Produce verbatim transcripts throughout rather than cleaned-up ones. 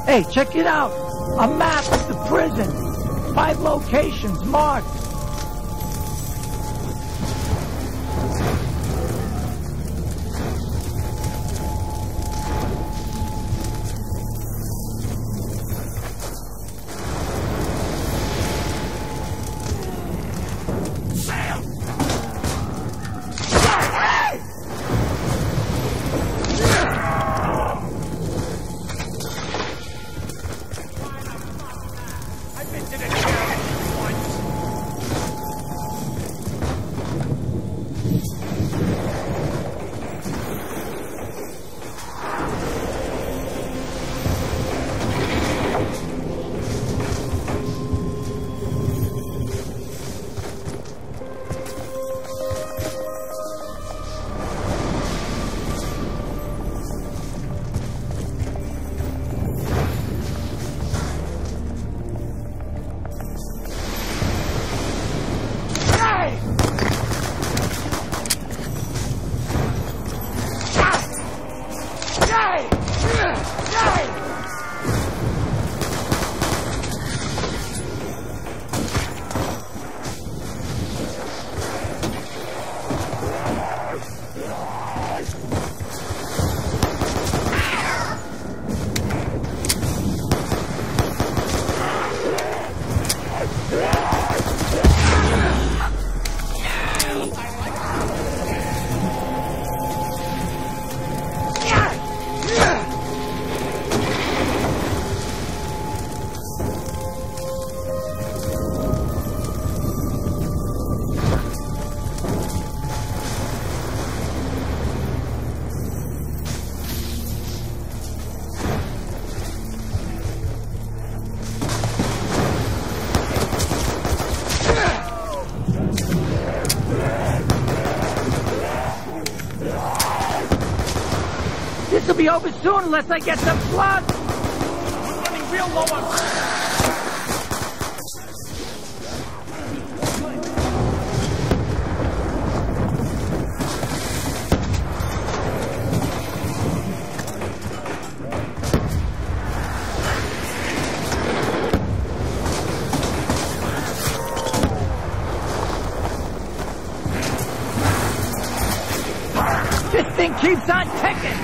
Hey, check it out. A map of the prison. Five locations marked. This'll be over soon unless I get some blood. We're running real low on... This thing keeps on ticking!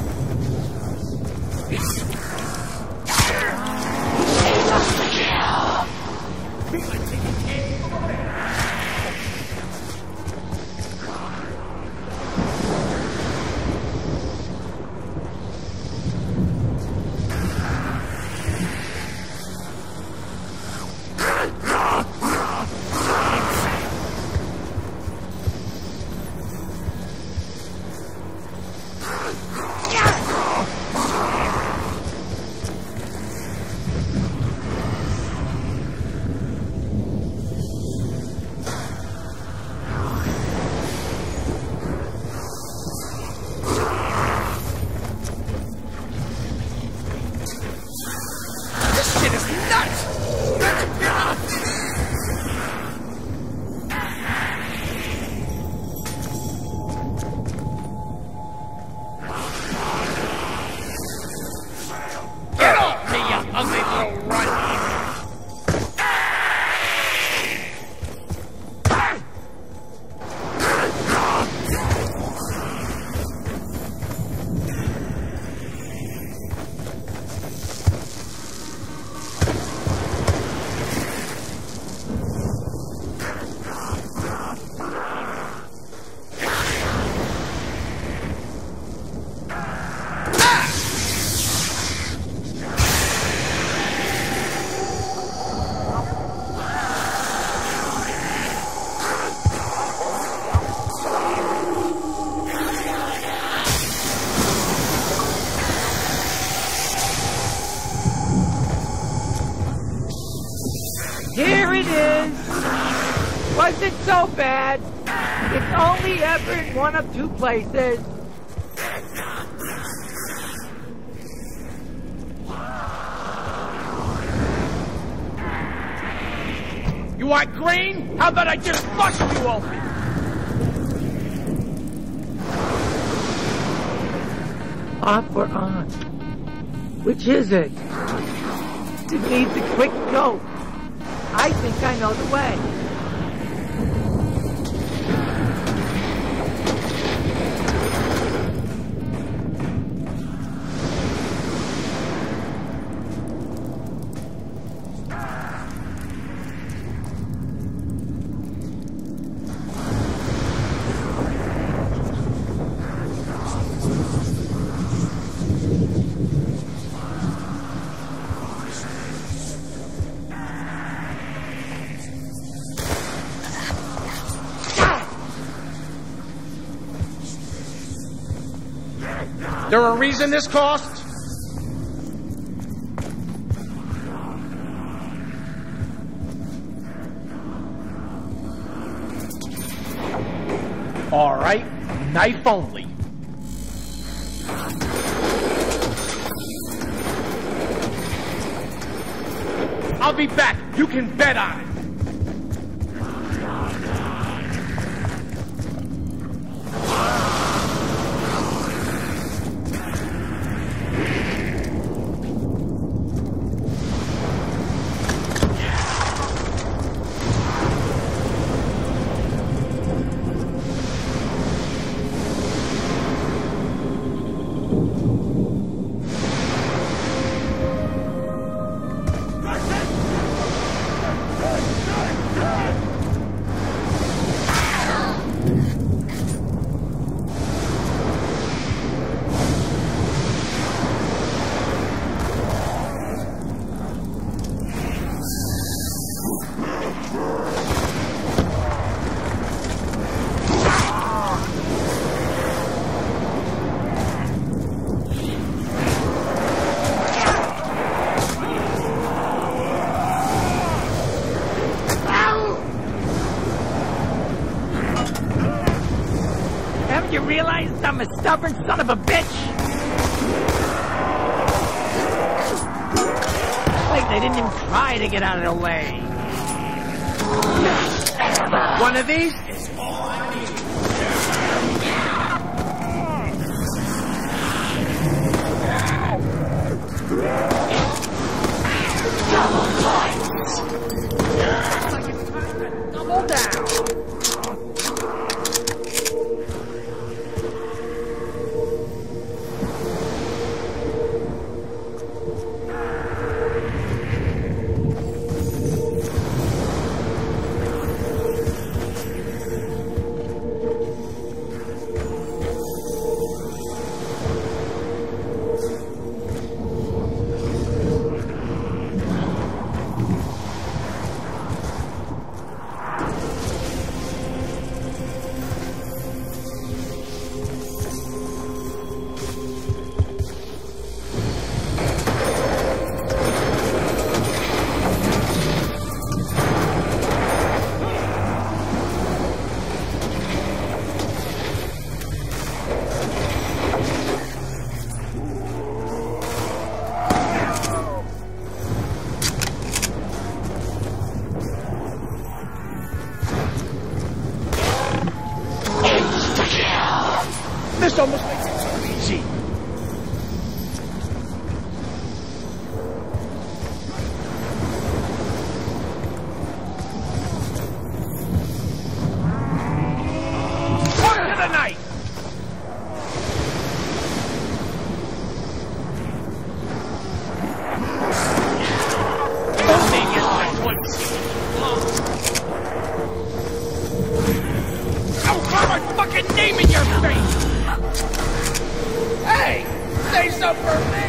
Here it is! Was it so bad? It's only ever in one of two places. You want green? How about I just bust you open? Off or on? Which is it? It needs a quick go. I think I know the way. There a reason this costs? All right, knife only. I'll be back. You can bet on it. You realize I'm a stubborn son of a bitch? Like they didn't even try to get out of the way. One of these is all I need. Double points. Like it's time to double down. This almost makes it so easy. Fire the knife! Don't make it like what's... I'll carve my fucking name in your face! Hey! Say so for me!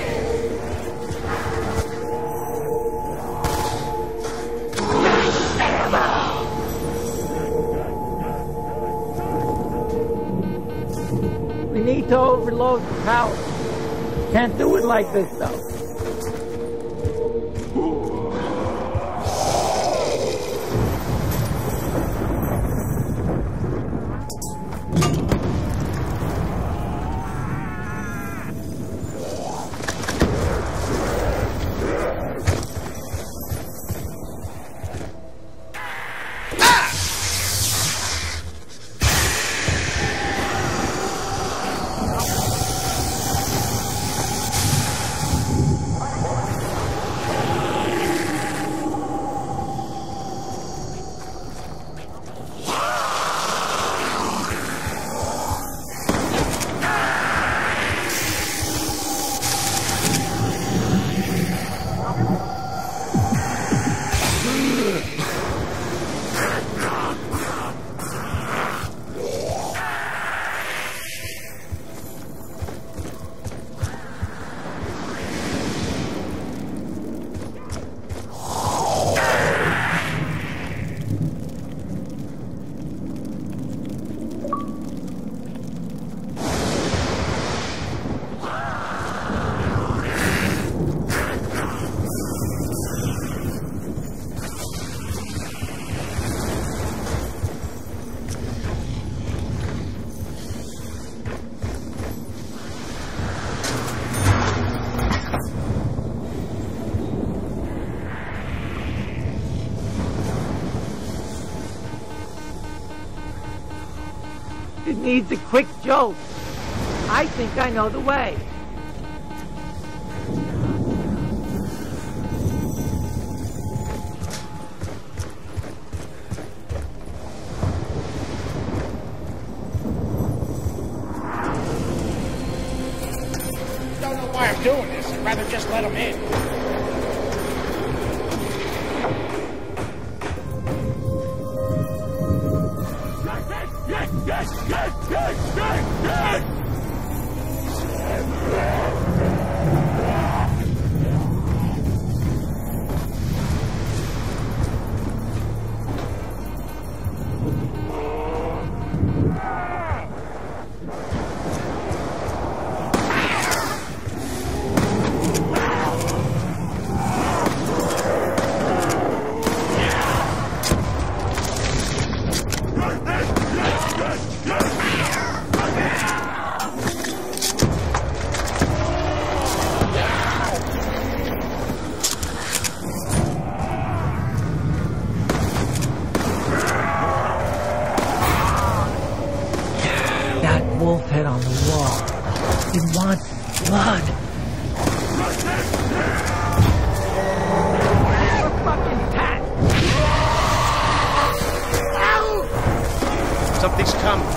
We need to overload the power. Can't do it like this, though. needs a quick jolt. I think I know the way. Don't know why I'm doing this. I'd rather just let him in. Wolf head on the wall. It wants blood. We're fucking cat. Ow! Something's coming.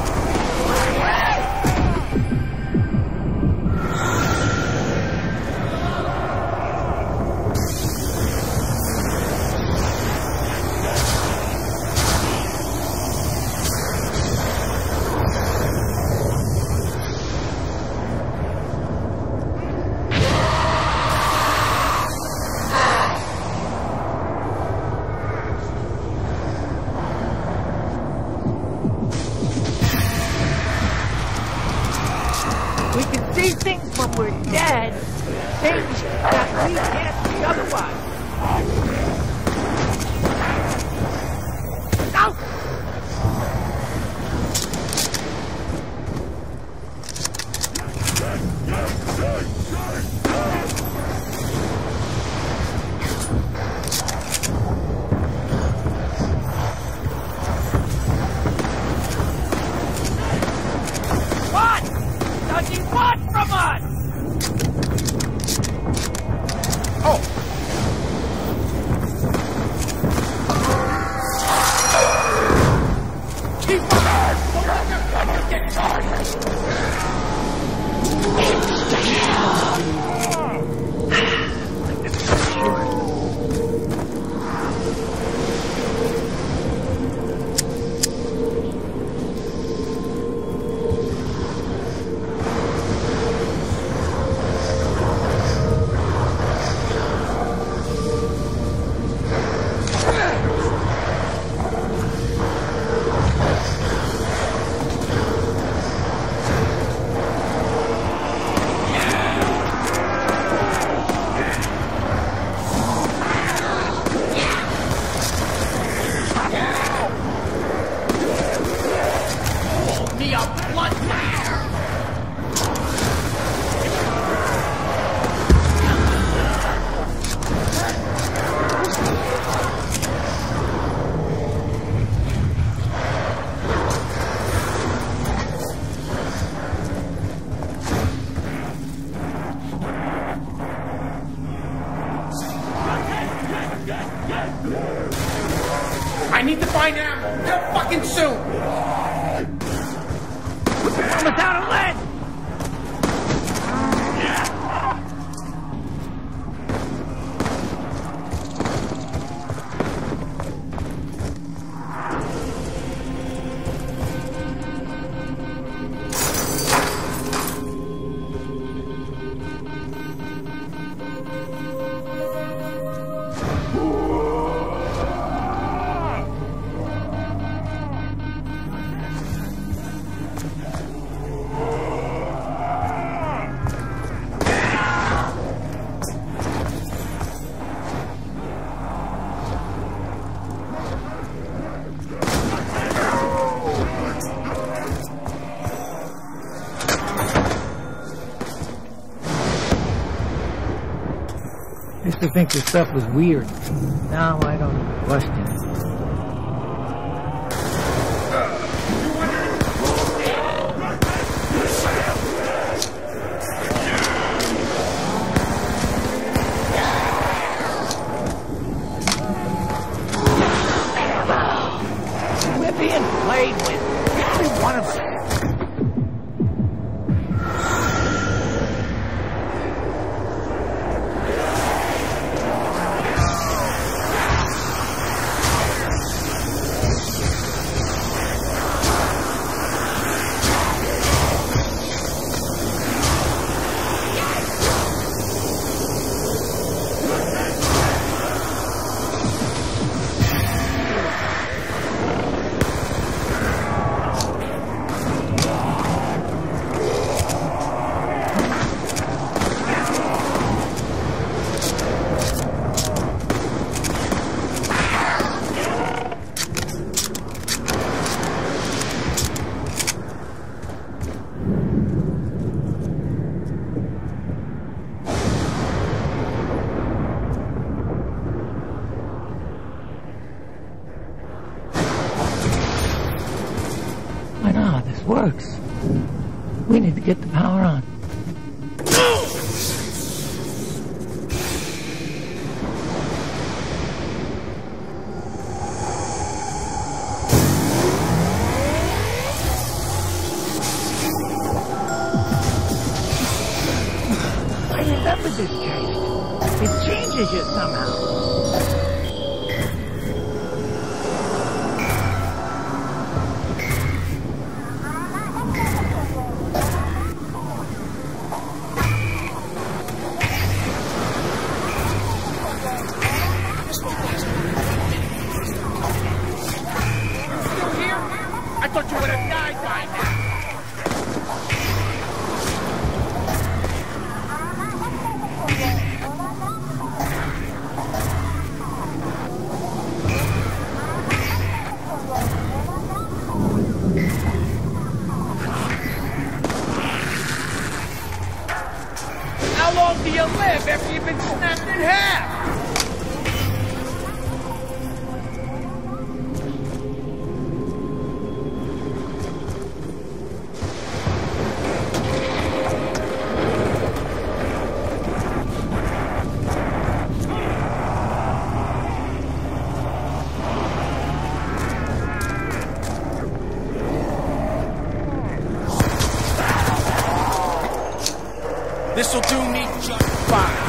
We can see things when we're dead, things that we can't see otherwise. Out! What does he want from us? Oh! Keep on! I need to find ammo. Real fucking soon. I'm without a lead. I used to think this stuff was weird. Now I don't even question it. works. We need to get the power on. I remember this taste. It changes you somehow. I thought you would have died by now. How long do you live after you've been snapped in half? This'll do me just fine.